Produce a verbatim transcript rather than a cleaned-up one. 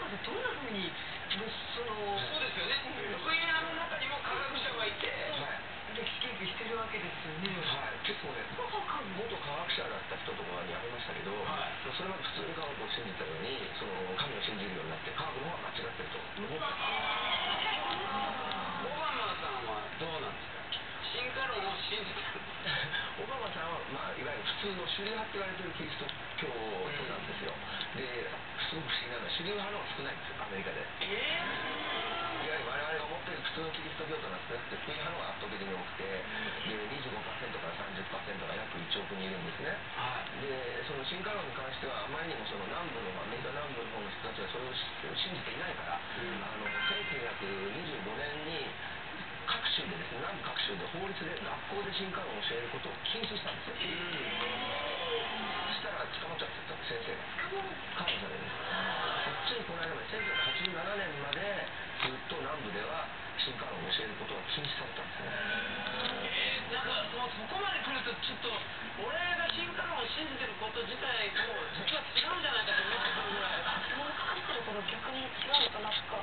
でどんなふうにそのそうですよね。福井派の中にも科学者がいて、 歴史研究してるわけですよね。 はい、結構ね、元科学者だった人とかに会いましたけど、それまで普通に科学を信じたのに、その神を信じるようになって科学の方が間違ってると思った。 オバマさんはどうなんですか？進化論を信じてる。 オバマさんは、まあ、いわゆる普通の主流派って言われてるキリスト教徒なんですよ。で、すごく不思議なのは主流派の方が少ないんですよ、アメリカで。 えー、いわゆる我々が思ってる普通のキリスト教徒が少なくて、福音派の方が圧倒的に多くて、で、にじゅうごパーセントからさんじゅっパーセントが約いちおくにいるんですね。はい、で、その進化論に関しては、あまりにもその南部の、アメリカ南部の方の人たちがそれを信じていないから、うん、あのせんきゅうひゃくにじゅうごねんに各州でですね、南部各州で法律で学校で進化論を教えることを禁止したんですよ。うん、そしたら捕まっちゃった先生が逮捕されるんです。ついこの間までせんきゅうひゃくはちじゅうななねんまでずっと南部では進化論を教えることが禁止されたんですね。 えー、なんかもうそこまで来るとちょっと俺が進化論を信じてること自体も実は違うんじゃないかと思ってくるぐらい。 思ってること逆に違うのかなとか